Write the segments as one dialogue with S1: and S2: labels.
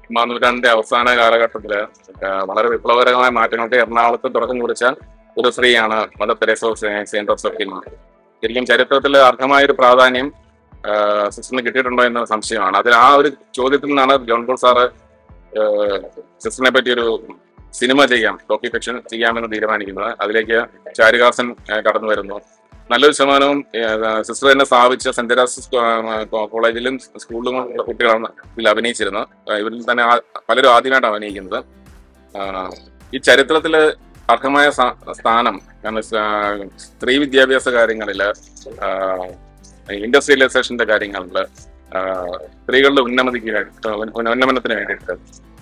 S1: നൂറ്റാണ്ടിന്റെ അവസാന കാലഘട്ടത്തില് വളരെ വിപ്ലവകരമായ മാറ്റങ്ങൾക്ക് എറണാകുളത്ത് തുടക്കം കുറിച്ച ഒരു സ്ത്രീയാണ് Mother Teresa of saint of സഫീൻ. ശരിക്കും ചരിത്രത്തിൽ അർഹമായൊരു പ്രാധാന്യം സിസ്റ്ററിന് കിട്ടിയിട്ടുണ്ടോ എന്ന സംശയമാണ്. അതിൽ ആ ഒരു ചോദ്യത്തിൽ നിന്നാണ് ജോൺ പോൾ സാറ് സിസ്റ്ററിനെ പറ്റി ഒരു സിനിമ ചെയ്യാം, ഡോക്യു ഫിക്ഷൻ ചെയ്യാമെന്ന് തീരുമാനിക്കുന്നത്. അതിലേക്ക് ചാരുഹാസൻ കടന്നു വരുന്നു. നല്ലൊരു ശതമാനവും സിസ്റ്റർ തന്നെ സ്ഥാപിച്ച സെന്റ് തെരേസാസ് കോളേജിലും സ്കൂളിലും കുട്ടികളാണ് ഇതിൽ അഭിനയിച്ചിരുന്നത്. ഇവരിൽ തന്നെ പലരും ആദ്യമായിട്ട് അഭിനയിക്കുന്നത്. ഈ ചരിത്രത്തില് അർഹമായ സ്ഥാനം സ്ത്രീ വിദ്യാഭ്യാസ കാര്യങ്ങളില്, ഇൻഡസ്ട്രിയലൈസേഷന്റെ കാര്യങ്ങളില്, സ്ത്രീകളുടെ ഉന്നമനത്തിന് വേണ്ടിയിട്ട്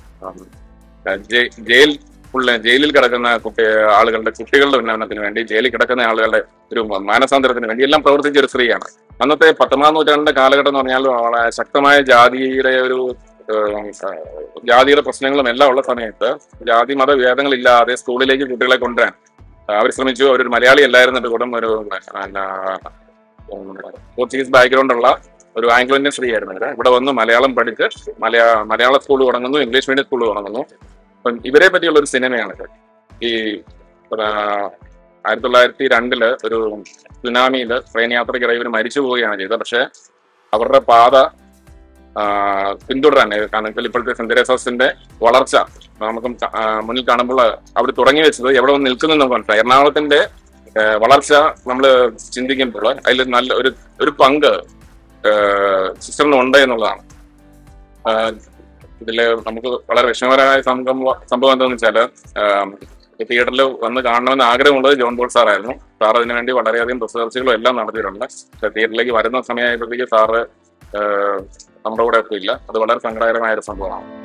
S1: ജയിലിൽ കിടക്കുന്ന കുട്ടികളുടെ ഉന്നമനത്തിന് വേണ്ടി, ജയിലിൽ കിടക്കുന്ന ആളുകളുടെ ഒരു മാനസാന്തരത്തിന് വേണ്ടി എല്ലാം പ്രവർത്തിച്ച ഒരു സ്ത്രീയാണ്. അന്നത്തെ 19ാം നൂറ്റാണ്ടിന്റെ കാലഘട്ടം എന്ന് പറഞ്ഞാൽ വളരെ ശക്തമായ ജാതിയുടെ പ്രശ്നങ്ങളും എല്ലാം ഉള്ള സമയത്ത് ജാതി മത ഭേദങ്ങളില്ലാതെ സ്കൂളിലേക്ക് കുട്ടികളെ കൊണ്ടുവരാൻ അവർ ശ്രമിച്ചു. അവരൊരു മലയാളി അല്ലായിരുന്നിട്ട് കൂടെ ഒരു പോർച്ചുഗീസ് ബാക്ക്ഗ്രൗണ്ടുള്ള ഒരു ആംഗ്ലോ ഇന്ത്യൻ സ്ത്രീ ആയിരുന്നു. ഇവിടെ വന്ന് മലയാളം പഠിച്ച് മലയാള സ്കൂൾ തുടങ്ങുന്നു, ഇംഗ്ലീഷ് മീഡിയം സ്കൂൾ തുടങ്ങുന്നു. അപ്പം ഇവരെ പറ്റിയുള്ള ഒരു സിനിമയാണിത്. ഈ 1902 ഒരു സുനാമിയിൽ ട്രെയിൻ യാത്രക്കിടെ ഇവർ മരിച്ചു പോവുകയാണ് ചെയ്തത്. പക്ഷെ അവരുടെ പാത പിന്തുടരാൻ, കാരണം ഇപ്പോഴത്തെ സെന്റ് തെരേസാസിന്റെ വളർച്ച നമുക്ക് മുന്നിൽ കാണുമ്പോൾ അവർ തുടങ്ങി വെച്ചത് എവിടെ വന്ന് നിൽക്കുന്നു നമുക്ക് മനസ്സിലായി. എറണാകുളത്തിന്റെ വളർച്ച നമ്മൾ ചിന്തിക്കുമ്പോൾ അതിൽ നല്ല ഒരു പങ്ക് സിസ്റ്ററിന് ഉണ്ട് എന്നുള്ളതാണ്. ഇതില് നമുക്ക് വളരെ വിഷമകരമായ സംഭവം എന്താണെന്ന് വെച്ചാല്, തിയേറ്ററിൽ വന്ന് കാണണമെന്ന് ആഗ്രഹമുള്ളത് ജോൺ പോൾ സാറായിരുന്നു. സാർ അതിനുവേണ്ടി വളരെയധികം റിസർച്ചുകളും എല്ലാം നടത്തിയിട്ടുണ്ട്. തിയേറ്ററിലേക്ക് വരുന്ന സമയമായപ്പോഴത്തേക്ക് സാറ് നമ്മുടെ കൂടെ ഒപ്പം ഇല്ല. അത് വളരെ സങ്കടകരമായ ഒരു സംഭവമാണ്.